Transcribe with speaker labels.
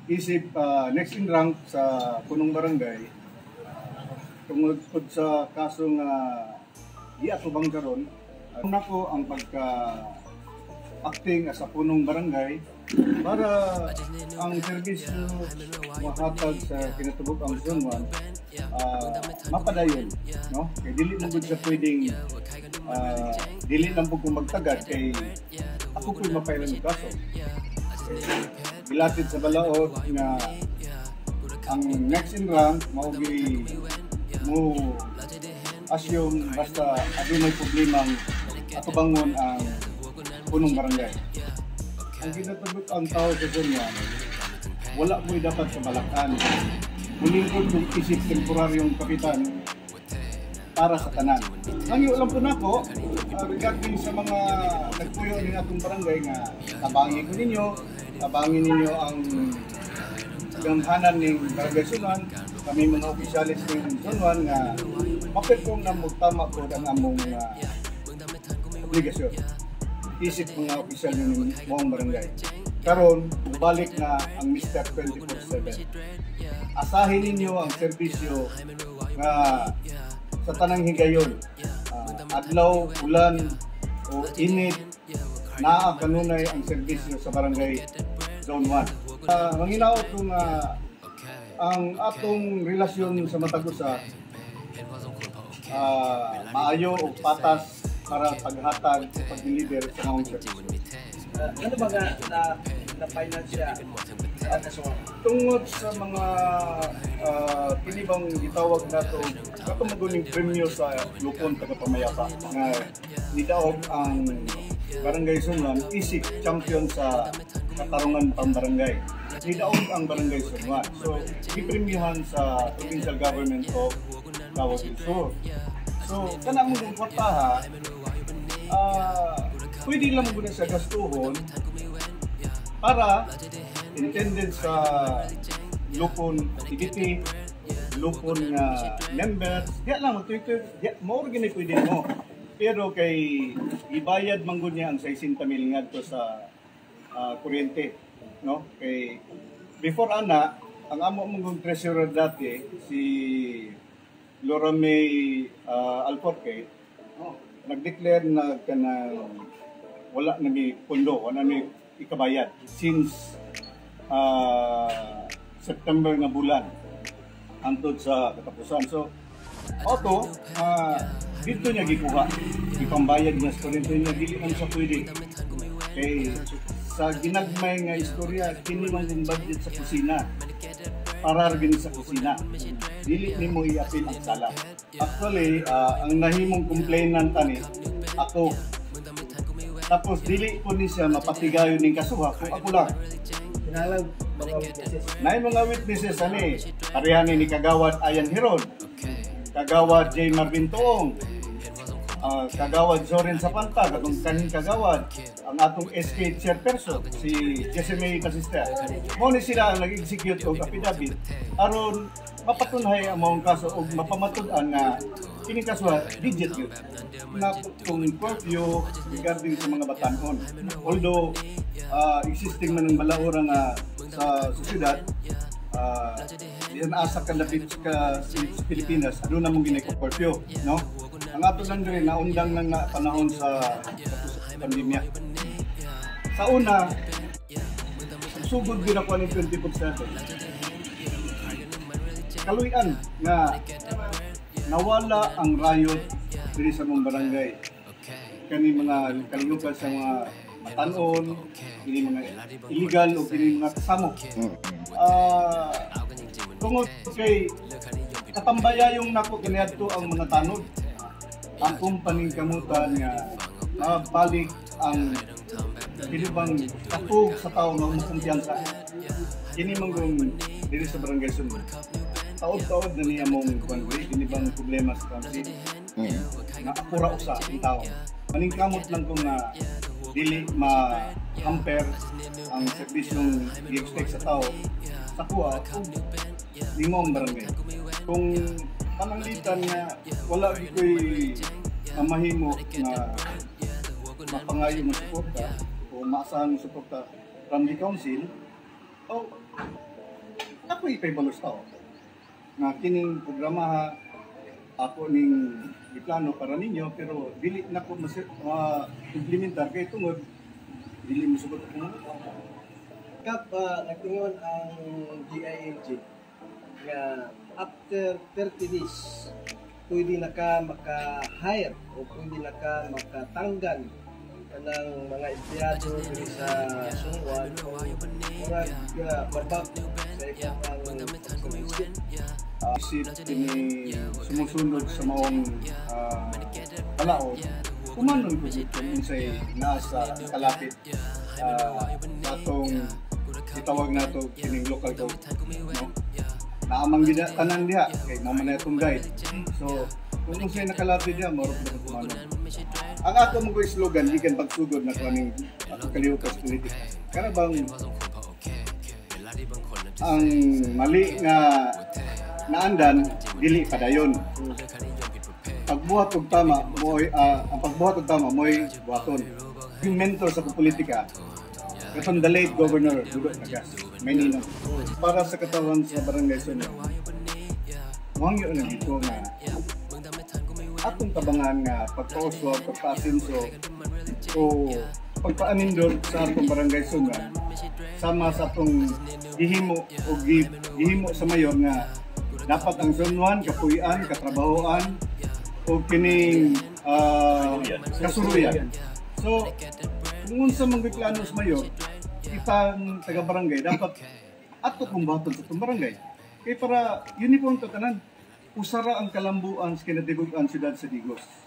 Speaker 1: isip next in rank sa punong barangay tungod pod sa kaso nga di atubang karon. Una ko ang pagka-acting as a punong barangay para ang serbisyo mahatag sa kinatubok ang Zone 1 mapadayon, no? Kay dili mo gud sa pwedeng dili lang po kung magtagad kay ako po'y mapailan ng kaso. Gilatid sa balaod nga ang next in rank mo assume basta adunay problemang atubangon ang punong barangay. Ang ginatubok ang tao sa Zone 1, wala mo'y dapat sa balakan. Mulingkod kung isip temporaryong kapitan para sa tanan. Ang iulam po nako regarding sa mga nagpuyo ng atong barangay nga tabangin ninyo ang gamhanan ng Barangay Sulan, kami mga opisyalis ng Zone 1 nga mapetong na magtama po ang among obligasyon. Isip mga opisyal ng mga barangay. Karon, balik na ang Mr. 24/7. Asahin ninyo ang serbisyo nga sa tanang higayon. Adlaw, ulan, o init, naa kanunay ang serbisyo sa Barangay Zone 1. Manginaot kung ang atong relasyon sa Matagusa maayo o patas para paghatag o pag-deliver sa mga serbisyo.
Speaker 2: Ano ba na-finance siya sa kasuhan?
Speaker 1: Tungod sa mga kinibang gitawag nato katumaguling premyo sa Lupon Tagapamayapa nga nidaog ang Barangay Zone 1 isip champion sa katarungan pambarangay. Nidaog ang Barangay Zone 1. So, ipremyohan sa provincial government of Davao del Sur. So, kanang mong kwartaha, pwede lang muna sa gastuhon para intended sa Lupon activity, Lupon members, diya lang mag-Twitter, more gini pwede mo. Pero kay ibayad manggod niya ang 60 mil ngadto sa kuryente, no? Kay before ana, ang amo mong treasurer dati si Laura May Alforque, nag-declare na wala na may pundo, wala na may ikabayad since September nga bulan antod sa katapusan. So, auto, dito niya gikuha. Ipambayad niya sa kuryente niya, dili man siya pwede. Kay sa ginagmay nga istorya, kini man yung budget sa kusina. Para rin sa kusina. Dili ni mo i-appeal ang sala. Actually, ang nahimong complainant ani, ako. Tapos dili po ni siya mapatigayon ng kasuha kung ako lang.
Speaker 2: Kinalag mga witnesses.
Speaker 1: May mga witnesses ani, parehani ni Kagawad Ayan Hiron, Kagawad J. Marvin Toong, Kagawad Zorin Zapanta, katong kaning Kagawad, ang atong SK chairperson, si Jesime Casista. Mo ni sila ang nag-execute og affidavit aron mapatunhay ang mga kaso o mapamatud-an nga kini kaso digit yun na kung curfew regarding sa mga batanon. Although existing man ng balaura nga sa syudad, diyan asa ka lapit ka sa Pilipinas, ano na mong ginay-curfew, no? Ang ato lang rin, naundang nang panahon sa pandemya. Sa una, sugod din ako ng 24/7. Kaluyan nga nawala ang riot diri sa mong barangay. Kani mga kalinugan sa mga matanon, kini mga illegal o kini mga kasamo. Tungod kay katambaya yung nako kaniadto ang mga tanod. Ang kumpaning kamutan nga balik ang kinibang katug sa tao nga kumpiyansa. Kini manggong diri sa Barangay Zone 1. Taod-taod na niya mong konvoy, kinibang problema sa country. Nakapura usa ang tao. Maningkamot lang kung dili ma-hamper ang serbisyong i-expect sa tao sa kuha kung limong barangay. Kung pananglitan nga wala ko'y mahimo na mapangayo ng suporta o maasahan ng suporta from the council, o ako ipaybalos tao. Nga kining programa ako ning iplano para ninyo pero dili na ko implementar kay tungod dili mo sugot ako.
Speaker 2: Kap, nagtingon ang GILG nga after 30 days, pwede na ka maka-hire o pwede na ka makatanggal ng mga empleyado dito sa Sungwan o murag babak sa ikang pagsumisip.
Speaker 1: Isip ini sumusunod sa maong palaod, kumanon ko kung unsay nasa kalapit sa atong itawag nato kining local code, no? Naamang gina tanan diha kay mama na itong guide. So kung unsay nakalapit diha maro na kumanon. Ang ato mong slogan gikan pagsugod na kaning kalihukas politika. Kana bang ang mali nga naandan dili padayon. Pagbuhat og tama moy ang pagbuhat og tama moy buhaton. Yung mentor sa politika katong the late Governor Dudut Nagas Maynila para sa katawan sa barangay Sunod. Wangyo na dito nga atong tabangan nga pagpauswa, pagpaasinso o pagpaanindol sa atong barangay Sunod sama sa atong gihimo o gihimo sa mayor nga dapat ang Zone 1 kapuy-an, katrabahoan o kining kasuruyan. So, kung sa mga plano sa mayor, kitang taga-barangay dapat ato kong baton sa itong barangay. Kaya para uniform to tanan, usara ang kalambuan sa kinatigugan siyudad sa Digos.